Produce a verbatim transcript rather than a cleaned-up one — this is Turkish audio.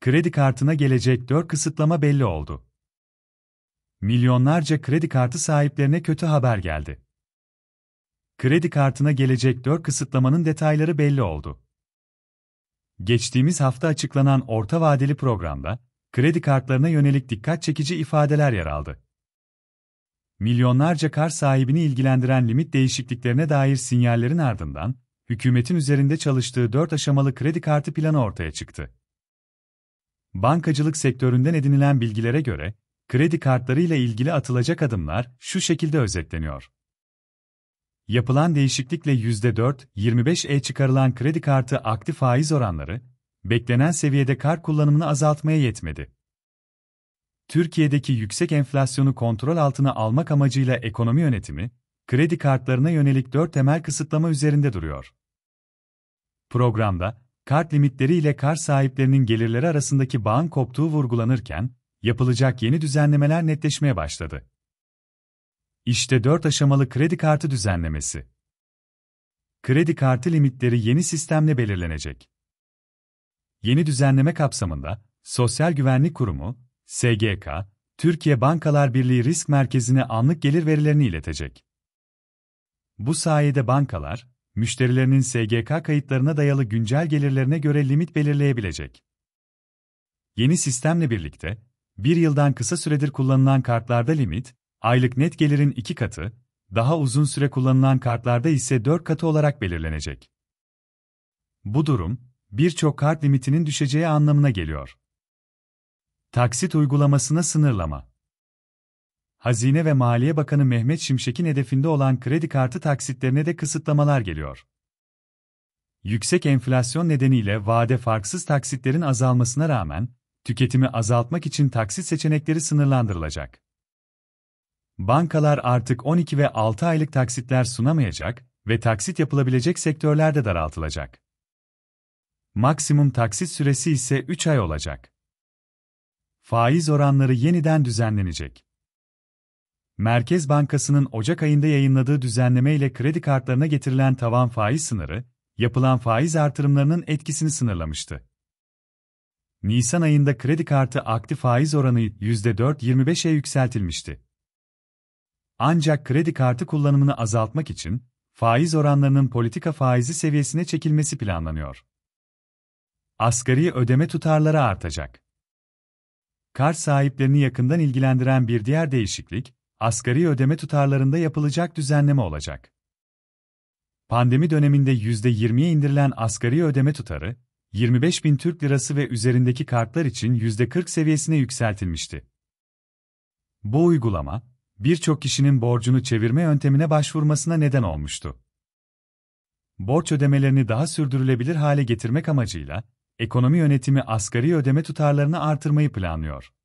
Kredi kartına gelecek dört kısıtlama belli oldu. Milyonlarca kredi kartı sahiplerine kötü haber geldi. Kredi kartına gelecek dört kısıtlamanın detayları belli oldu. Geçtiğimiz hafta açıklanan orta vadeli programda, kredi kartlarına yönelik dikkat çekici ifadeler yer aldı. Milyonlarca kart sahibini ilgilendiren limit değişikliklerine dair sinyallerin ardından, hükümetin üzerinde çalıştığı dört aşamalı kredi kartı planı ortaya çıktı. Bankacılık sektöründen edinilen bilgilere göre, kredi kartlarıyla ilgili atılacak adımlar şu şekilde özetleniyor. Yapılan değişiklikle yüzde dört virgül yirmi beşe çıkarılan kredi kartı aktif faiz oranları, beklenen seviyede kart kullanımını azaltmaya yetmedi. Türkiye'deki yüksek enflasyonu kontrol altına almak amacıyla ekonomi yönetimi, kredi kartlarına yönelik dört temel kısıtlama üzerinde duruyor. Programda, kart limitleri ile kart sahiplerinin gelirleri arasındaki bağın koptuğu vurgulanırken, yapılacak yeni düzenlemeler netleşmeye başladı. İşte dört aşamalı kredi kartı düzenlemesi. Kredi kartı limitleri yeni sistemle belirlenecek. Yeni düzenleme kapsamında, Sosyal Güvenlik Kurumu, S G K, Türkiye Bankalar Birliği Risk Merkezi'ne anlık gelir verilerini iletecek. Bu sayede bankalar, müşterilerinin S G K kayıtlarına dayalı güncel gelirlerine göre limit belirleyebilecek. Yeni sistemle birlikte, bir yıldan kısa süredir kullanılan kartlarda limit, aylık net gelirin iki katı, daha uzun süre kullanılan kartlarda ise dört katı olarak belirlenecek. Bu durum, birçok kart limitinin düşeceği anlamına geliyor. Taksit uygulamasına sınırlama. Hazine ve Maliye Bakanı Mehmet Şimşek'in hedefinde olan kredi kartı taksitlerine de kısıtlamalar geliyor. Yüksek enflasyon nedeniyle vade farksız taksitlerin azalmasına rağmen, tüketimi azaltmak için taksit seçenekleri sınırlandırılacak. Bankalar artık on iki ve altı aylık taksitler sunamayacak ve taksit yapılabilecek sektörler de daraltılacak. Maksimum taksit süresi ise üç ay olacak. Faiz oranları yeniden düzenlenecek. Merkez Bankası'nın Ocak ayında yayınladığı düzenleme ile kredi kartlarına getirilen tavan faiz sınırı, yapılan faiz artırımlarının etkisini sınırlamıştı. Nisan ayında kredi kartı aktif faiz oranı yüzde dört virgül yirmi beşe yükseltilmişti. Ancak kredi kartı kullanımını azaltmak için, faiz oranlarının politika faizi seviyesine çekilmesi planlanıyor. Asgari ödeme tutarları artacak. Kart sahiplerini yakından ilgilendiren bir diğer değişiklik, asgari ödeme tutarlarında yapılacak düzenleme olacak. Pandemi döneminde yüzde yirmiye indirilen asgari ödeme tutarı, yirmi beş bin Türk Lirası ve üzerindeki kartlar için yüzde kırk seviyesine yükseltilmişti. Bu uygulama, birçok kişinin borcunu çevirme yöntemine başvurmasına neden olmuştu. Borç ödemelerini daha sürdürülebilir hale getirmek amacıyla, ekonomi yönetimi asgari ödeme tutarlarını artırmayı planlıyor.